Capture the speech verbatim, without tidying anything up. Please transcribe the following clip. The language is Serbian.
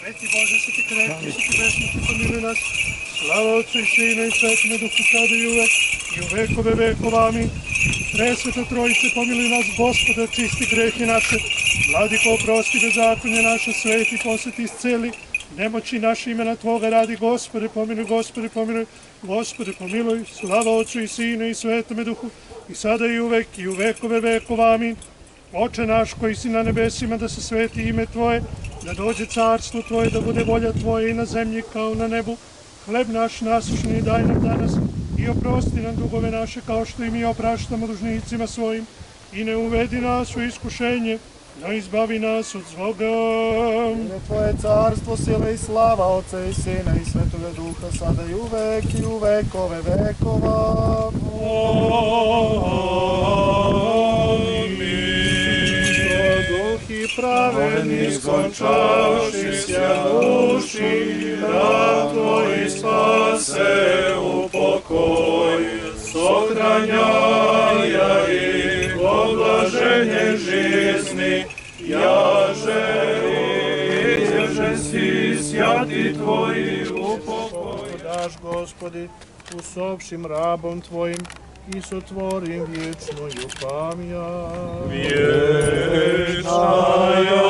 Sveti Bože, sveti krepki, sveti vešnici, pomiluj nas. Slava Otcu i Sinu i Svetome Duhu, sada i uvek, i u vekove vekova. Amin. Presveta Trojice, pomiluj nas, Gospode, čisti grehe naše. Vladiko, oprosti bezakonje naše, sveti, posveti, isceli. Nemoći naše imena Tvoga radi, Gospode, pomiluj, Gospode, pomiluj, Gospode, pomiluj. Slava Otcu i Sinu i Svetome Duhu, i sada i uvek, i u vekove vekova. Amin. Oče naš koji si na nebesima, da se sveti ime Tvoje, da dođe carstvo Tvoje, da bude volja Tvoja i na zemlji kao na nebu. Hleb naš nasušni daj nam danas i oprosti nam dugove naše kao što i mi opraštamo dužnicima svojim. I ne uvedi nas u iskušenje, no izbavi nas od zloga. Jer Tvoje carstvo, sila i slava Otca i Sina i Svetove Duha, sada i uvek i u vekove vekova. Praveni skončavši sja duši, rad Tvoj spase u pokoj, sohranjaja i oblaženje žizni, jaže izježe si sjati Tvoji u pokoj. Daš, Gospodi, usopšim rabom Tvojim i sotvorim vječnoju pamjat. Vječnaja